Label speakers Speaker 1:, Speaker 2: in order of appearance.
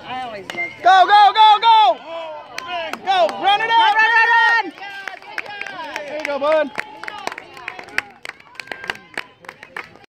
Speaker 1: I always love that.
Speaker 2: Go, go, go, go! Go, run it up!
Speaker 1: Run, run, run, run!
Speaker 2: There you go, bud.